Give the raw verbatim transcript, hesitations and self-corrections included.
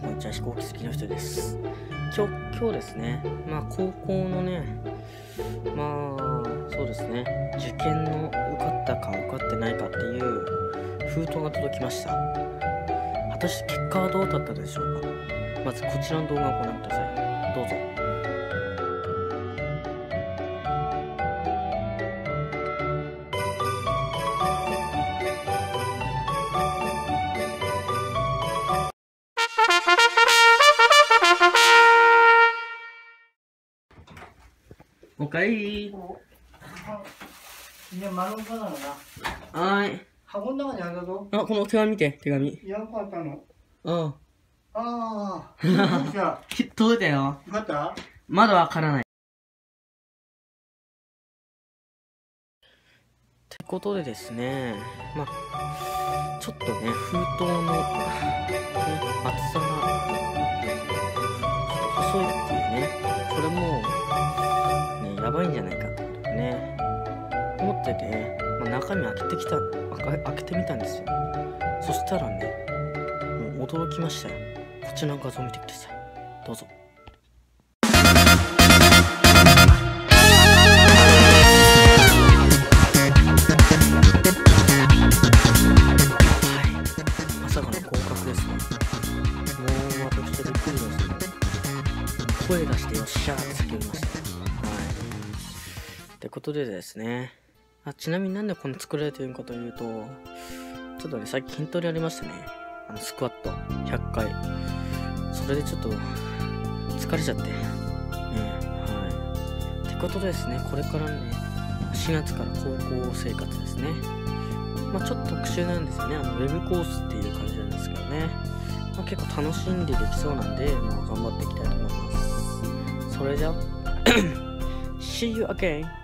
こんにちは、飛行機好きの人です。今日、今日ですね、まあ高校のね、まあそうですね、受験の受かったか受かってないかっていう封筒が届きました。果たして結果はどうだったでしょうか。まずこちらの動画をご覧ください。どうぞ。おかえり。 いや、丸岡だな。 はーい。 箱の中にあったぞ。 あ、この手紙見て、手紙。 いや、よかったの。 あああ。じゃあ、 あ。届いたよ。 よかった。 まだわからない。ってことでですね、まあ、ちょっとね、封筒の、ね、厚さが、細いっていうね、これも、ね、やばいんじゃないかってことでね、思ってて、まあ、中身開けてきた、開け開けてみたんですよ。そしたらね、もう驚きましたよ。こちらの画像を見てください。どうぞ。まさかの合格ですね。もう私びっくりですね。声出してよっしゃーって叫びました。はい。ってことでですね。あ、ちなみになんでこの作られているのかというと、ちょっとね、さっき筋トレやりましたね。あの、スクワットひゃっかい。それでちょっと疲れちゃって。ね、はい。ってことでですね、これからね、しがつから高校生活ですね。まあちょっと特殊なんですよね。あの、ウェブコースっていう感じなんですけどね。まあ、結構楽しんでできそうなんで、まあ頑張っていきたいと思います。それじゃあ、See you again!